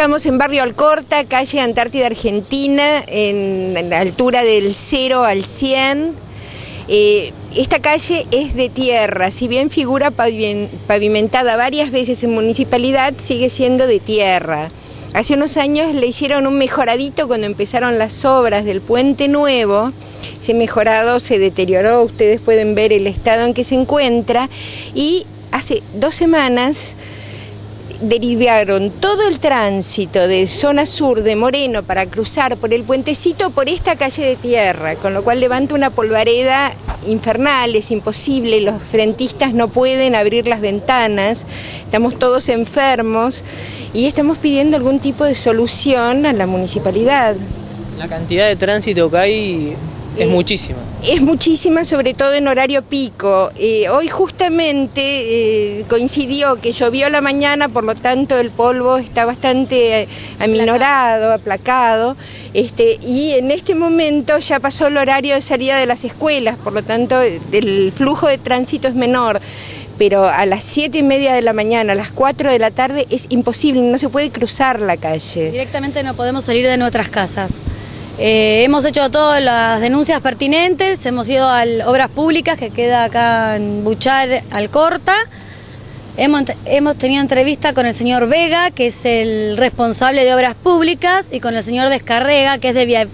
Estamos en Barrio Alcorta, calle Antártida Argentina, en la altura del 0 al 100. Esta calle es de tierra, si bien figura pavimentada varias veces en municipalidad, sigue siendo de tierra. Hace unos años le hicieron un mejoradito cuando empezaron las obras del Puente Nuevo. Ese mejorado se deterioró, ustedes pueden ver el estado en que se encuentra, y hace 2 semanas derivaron todo el tránsito de zona sur de Moreno para cruzar por el puentecito por esta calle de tierra, con lo cual levanta una polvareda infernal, es imposible, los frentistas no pueden abrir las ventanas, estamos todos enfermos y estamos pidiendo algún tipo de solución a la municipalidad. La cantidad de tránsito que hay es muchísima. Es muchísima, sobre todo en horario pico. Hoy justamente coincidió que llovió a la mañana, por lo tanto el polvo está bastante aminorado, aplacado, y en este momento ya pasó el horario de salida de las escuelas, por lo tanto el flujo de tránsito es menor. Pero a las 7:30 de la mañana, a las 4 de la tarde es imposible, no se puede cruzar la calle. Directamente no podemos salir de nuestras casas. Hemos hecho todas las denuncias pertinentes, hemos ido a Obras Públicas, que queda acá en Buchar, Alcorta. Hemos tenido entrevista con el señor Vega, que es el responsable de Obras Públicas, y con el señor Descarrega, que es de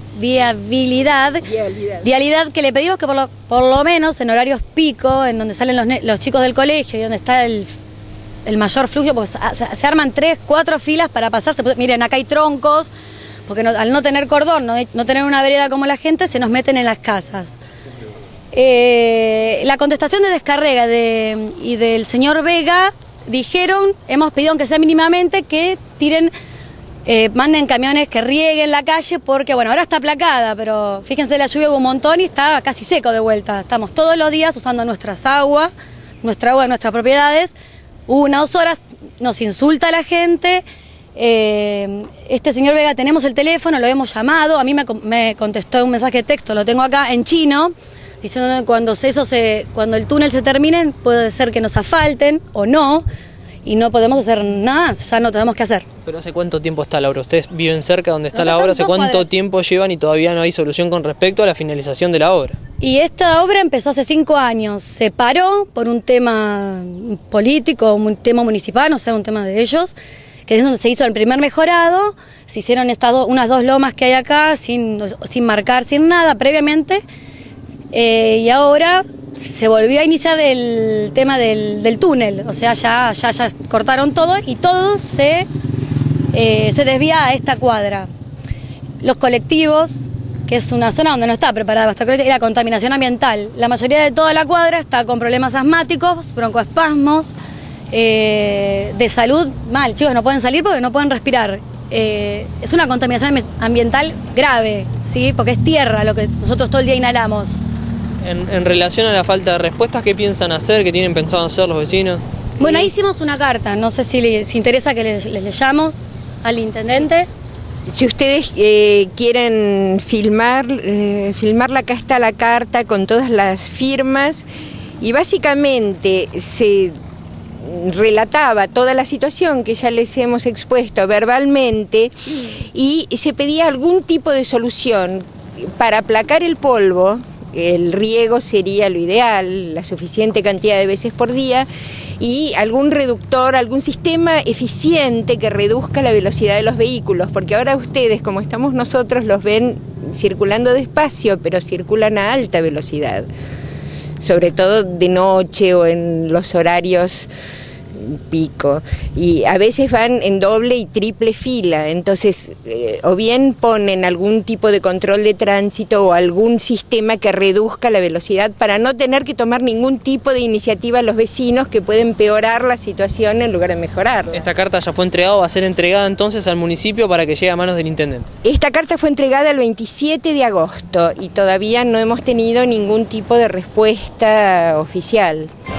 Vialidad, que le pedimos que por lo menos en horarios pico, en donde salen los chicos del colegio y donde está el mayor flujo, porque se arman 3, 4 filas para pasarse. Miren, acá hay troncos, porque al no tener cordón, no tener una vereda como la gente, se nos meten en las casas. La contestación de Descarrega y del señor Vega dijeron, hemos pedido aunque sea mínimamente que manden camiones que rieguen la calle, porque bueno, ahora está aplacada, pero fíjense, la lluvia hubo un montón y está casi seco de vuelta. Estamos todos los días usando nuestra agua de nuestras propiedades. 1 o 2 horas nos insulta la gente. Este señor Vega, tenemos el teléfono, lo hemos llamado, a mí me contestó un mensaje de texto, lo tengo acá en chino, diciendo que cuando el túnel se termine puede ser que nos asfalten o no, y no podemos hacer nada, ya no tenemos que hacer. ¿Pero hace cuánto tiempo está la obra? ¿Ustedes viven cerca donde está la obra? ¿Hace cuánto tiempo llevan y todavía no hay solución con respecto a la finalización de la obra? Y esta obra empezó hace 5 años, se paró por un tema político, un tema municipal, no sé, un tema de ellos, que es donde se hizo el primer mejorado, se hicieron unas 2 lomas que hay acá, sin marcar, sin nada previamente, y ahora se volvió a iniciar el tema del túnel, o sea, ya cortaron todo y todo se desvía a esta cuadra. Los colectivos, que es una zona donde no está preparada para y la contaminación ambiental, la mayoría de toda la cuadra está con problemas asmáticos, broncoespasmos, de salud mal, chicos no pueden salir porque no pueden respirar. Es una contaminación ambiental grave, ¿sí? Porque es tierra lo que nosotros todo el día inhalamos. En relación a la falta de respuestas, ¿qué piensan hacer? ¿Qué tienen pensado hacer los vecinos? Bueno, ahí hicimos una carta, no sé si les interesa que les leyamos al intendente. Si ustedes quieren filmarla, acá está la carta con todas las firmas, y básicamente se relataba toda la situación que ya les hemos expuesto verbalmente, y se pedía algún tipo de solución para aplacar el polvo. El riego sería lo ideal, la suficiente cantidad de veces por día, y algún reductor, algún sistema eficiente que reduzca la velocidad de los vehículos, porque ahora ustedes, como estamos nosotros, los ven circulando despacio, pero circulan a alta velocidad, sobre todo de noche o en los horarios pico, y a veces van en doble y triple fila, entonces o bien ponen algún tipo de control de tránsito o algún sistema que reduzca la velocidad para no tener que tomar ningún tipo de iniciativa a los vecinos que pueden empeorar la situación en lugar de mejorarla. ¿Esta carta ya fue entregada o va a ser entregada entonces al municipio para que llegue a manos del intendente? Esta carta fue entregada el 27 de agosto y todavía no hemos tenido ningún tipo de respuesta oficial.